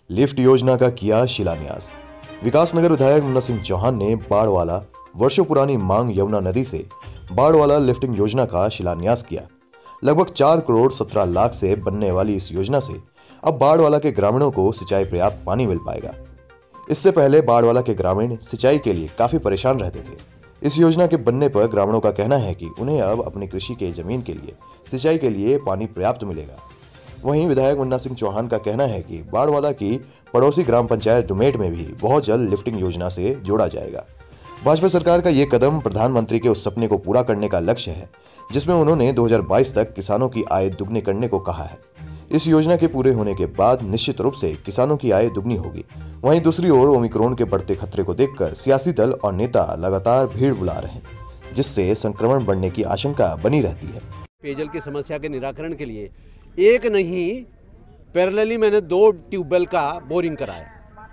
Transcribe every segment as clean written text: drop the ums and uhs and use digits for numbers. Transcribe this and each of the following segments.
Lift योजना का किया शिलान्यास। विकासनगर विधायक मुन्ना सिंह चौहान ने बाड़वाला वर्षों पुरानी मांग यमुना नदी से बाड़वाला लिफ्टिंग योजना का शिलान्यास किया। लगभग 4 करोड़ 17 लाख से बनने वाली इस योजना से अब बाड़वाला के ग्रामीणों को सिंचाई पर्याप्त पानी मिल पाएगा। इससे पहले बाड़वाला के ग्रामीण सिंचाई के लिए काफी परेशान रहते थे। इस योजना के बनने पर ग्रामीणों का कहना है कि उन्हें अब अपनी कृषि के जमीन के लिए सिंचाई के लिए पानी पर्याप्त मिलेगा। वहीं विधायक मुन्ना सिंह चौहान का कहना है कि बाड़वाला की पड़ोसी ग्राम पंचायत डुमेट में भी बहुत जल्द लिफ्टिंग योजना से जोड़ा जाएगा। भाजपा सरकार का ये कदम प्रधानमंत्री के उस सपने को पूरा करने का लक्ष्य है जिसमें उन्होंने 2022 तक किसानों की आय दुगनी करने को कहा है। इस योजना के पूरे होने के बाद निश्चित रूप से किसानों की आय दुगनी होगी। वहीं दूसरी ओर ओमिक्रॉन के बढ़ते खतरे को देखकर सियासी दल और नेता लगातार भीड़ बुला रहे हैं, जिससे संक्रमण बढ़ने की आशंका बनी रहती है। पेयजल की समस्या के निराकरण के लिए एक नहीं पैरेलली मैंने 2 ट्यूबवेल का बोरिंग कराया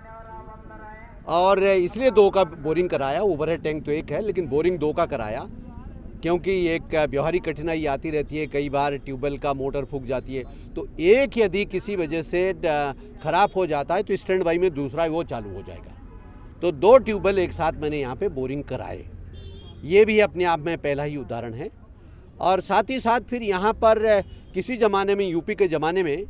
और इसलिए 2 का बोरिंग कराया। ओवरहेड टैंक तो एक है लेकिन बोरिंग 2 का कराया क्योंकि एक व्यवहारिक कठिनाई आती रहती है। कई बार ट्यूबवेल का मोटर फूक जाती है तो एक यदि किसी वजह से ख़राब हो जाता है तो स्टैंड बाई में दूसरा वो चालू हो जाएगा। तो 2 ट्यूबवेल एक साथ मैंने यहाँ पे बोरिंग कराए। ये भी अपने आप में पहला ही उदाहरण है। और साथ ही साथ फिर यहाँ पर किसी ज़माने में यूपी के ज़माने में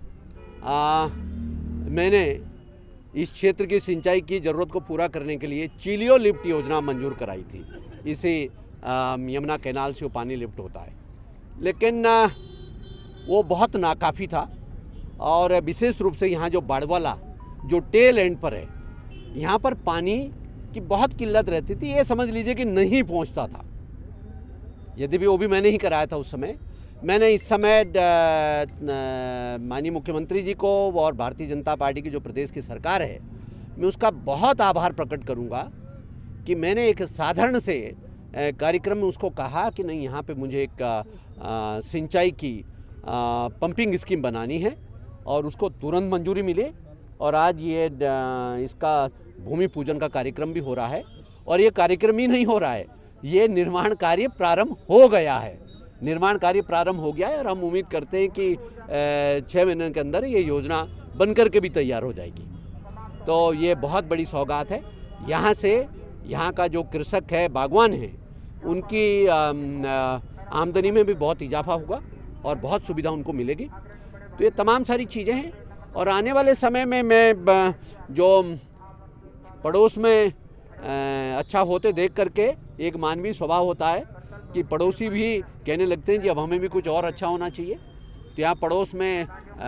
मैंने इस क्षेत्र की सिंचाई की ज़रूरत को पूरा करने के लिए चिलियो लिफ्ट योजना मंजूर कराई थी। इसे यमुना कैनाल से वो पानी लिफ्ट होता है, लेकिन वो बहुत नाकाफ़ी था। और विशेष रूप से यहाँ जो बाड़वाला जो टेल एंड पर है, यहाँ पर पानी की बहुत किल्लत रहती थी। ये समझ लीजिए कि नहीं पहुँचता था। यद्यपि वो भी मैंने ही कराया था उस समय। मैंने इस समय माननीय मुख्यमंत्री जी को और भारतीय जनता पार्टी की जो प्रदेश की सरकार है, मैं उसका बहुत आभार प्रकट करूंगा कि मैंने एक साधारण से कार्यक्रम में उसको कहा कि नहीं, यहाँ पे मुझे एक सिंचाई की पंपिंग स्कीम बनानी है और उसको तुरंत मंजूरी मिले। और आज ये इसका भूमि पूजन का कार्यक्रम भी हो रहा है। और ये कार्यक्रम ही नहीं हो रहा है, ये निर्माण कार्य प्रारंभ हो गया है। निर्माण कार्य प्रारंभ हो गया है और हम उम्मीद करते हैं कि 6 महीने के अंदर ये योजना बनकर के भी तैयार हो जाएगी। तो ये बहुत बड़ी सौगात है। यहाँ से यहाँ का जो कृषक है, बागवान है, उनकी आमदनी में भी बहुत इजाफा होगा और बहुत सुविधा उनको मिलेगी। तो ये तमाम सारी चीज़ें हैं। और आने वाले समय में मैं जो पड़ोस में अच्छा होते देख करके एक मानवीय स्वभाव होता है कि पड़ोसी भी कहने लगते हैं कि अब हमें भी कुछ और अच्छा होना चाहिए। तो यहाँ पड़ोस में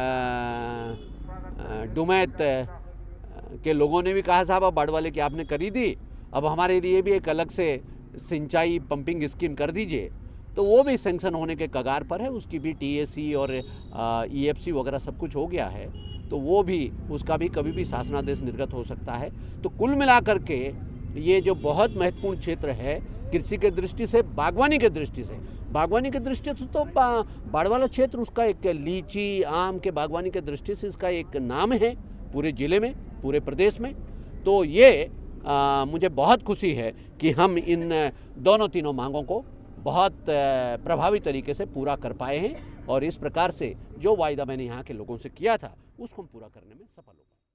डुमैत के लोगों ने भी कहा, साहब अब बाड़वाले की आपने करी दी, अब हमारे लिए भी एक अलग से सिंचाई पंपिंग स्कीम कर दीजिए। तो वो भी सैंक्शन होने के कगार पर है। उसकी भी टीएसी और ईएफसी वगैरह सब कुछ हो गया है। तो वो भी, उसका भी कभी भी शासनादेश निर्गत हो सकता है। तो कुल मिलाकर के ये जो बहुत महत्वपूर्ण क्षेत्र है कृषि के दृष्टि से, बागवानी के दृष्टि से, बागवानी के दृष्टि से तो बाड़वाला क्षेत्र उसका एक लीची आम के बागवानी के दृष्टि से इसका एक नाम है पूरे ज़िले में, पूरे प्रदेश में। तो ये मुझे बहुत खुशी है कि हम इन दोनों तीनों मांगों को बहुत प्रभावी तरीके से पूरा कर पाए हैं। और इस प्रकार से जो वायदा मैंने यहाँ के लोगों से किया था उसको हम पूरा करने में सफल हो गए।